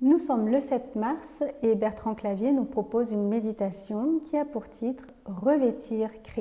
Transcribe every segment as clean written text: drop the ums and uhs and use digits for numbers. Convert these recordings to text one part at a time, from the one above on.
Nous sommes le 7 mars et Bertrand Clavier nous propose une méditation qui a pour titre « Revêtir Christ ».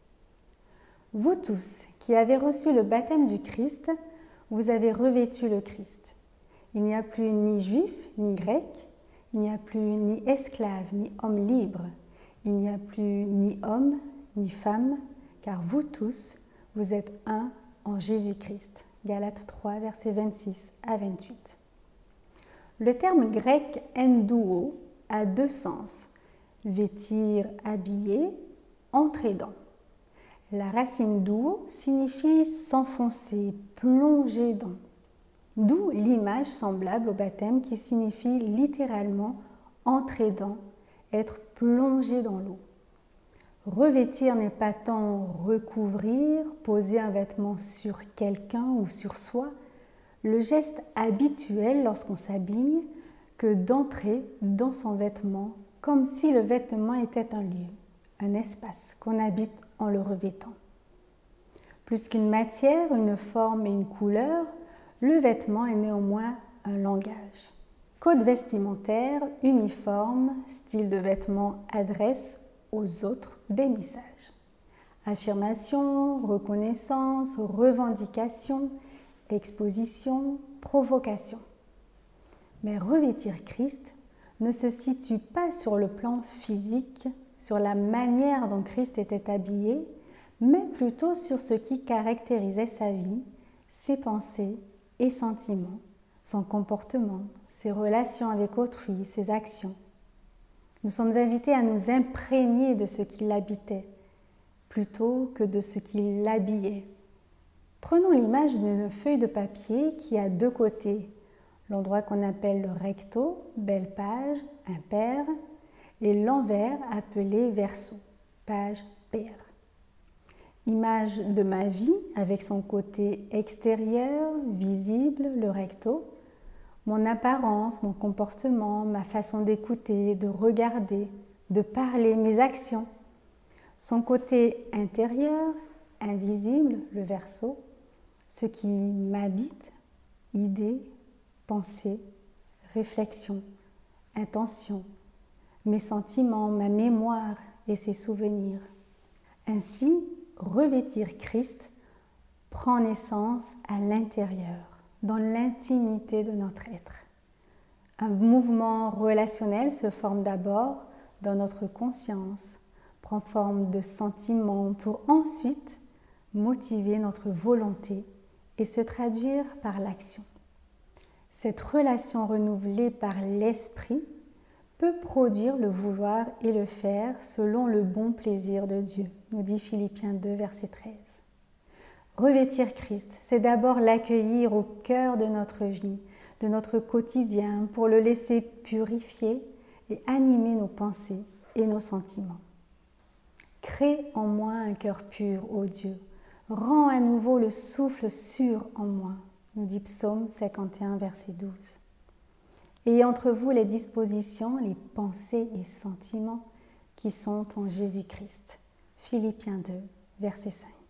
Vous tous qui avez reçu le baptême du Christ, vous avez revêtu le Christ. Il n'y a plus ni juif ni grec, il n'y a plus ni esclave ni homme libre, il n'y a plus ni homme ni femme, car vous tous, vous êtes un en Jésus-Christ. Galates 3, versets 26 à 28. Le terme grec « endouo » a deux sens, vêtir, habiller, entrer dans. La racine « douo » signifie s'enfoncer, plonger dans. D'où l'image semblable au baptême qui signifie littéralement entrer dans, être plongé dans l'eau. Revêtir n'est pas tant recouvrir, poser un vêtement sur quelqu'un ou sur soi, le geste habituel lorsqu'on s'habille, que d'entrer dans son vêtement comme si le vêtement était un lieu, un espace qu'on habite en le revêtant. Plus qu'une matière, une forme et une couleur, le vêtement est néanmoins un langage. Code vestimentaire, uniforme, style de vêtement adresse aux autres des messages. Affirmation, reconnaissance, revendication, exposition, provocation. Mais revêtir Christ ne se situe pas sur le plan physique, sur la manière dont Christ était habillé, mais plutôt sur ce qui caractérisait sa vie, ses pensées et sentiments, son comportement, ses relations avec autrui, ses actions. Nous sommes invités à nous imprégner de ce qui l'habitait, plutôt que de ce qui l'habillait. Prenons l'image d'une feuille de papier qui a deux côtés, l'endroit qu'on appelle le recto, belle page, impair, et l'envers appelé verso, page paire. Image de ma vie avec son côté extérieur, visible, le recto, mon apparence, mon comportement, ma façon d'écouter, de regarder, de parler, mes actions. Son côté intérieur, invisible, le verso, ce qui m'habite, idées, pensées, réflexions, intentions, mes sentiments, ma mémoire et ses souvenirs. Ainsi, revêtir Christ prend naissance à l'intérieur, dans l'intimité de notre être. Un mouvement relationnel se forme d'abord dans notre conscience, prend forme de sentiments pour ensuite motiver notre volonté et se traduire par l'action. Cette relation renouvelée par l'esprit peut produire le vouloir et le faire selon le bon plaisir de Dieu, nous dit Philippiens 2, verset 13. Revêtir Christ, c'est d'abord l'accueillir au cœur de notre vie, de notre quotidien, pour le laisser purifier et animer nos pensées et nos sentiments. Crée en moi un cœur pur, ô Dieu. Rends à nouveau le souffle sûr en moi, nous dit Psaume 51, verset 12. Ayez entre vous les dispositions, les pensées et sentiments qui sont en Jésus-Christ. Philippiens 2, verset 5.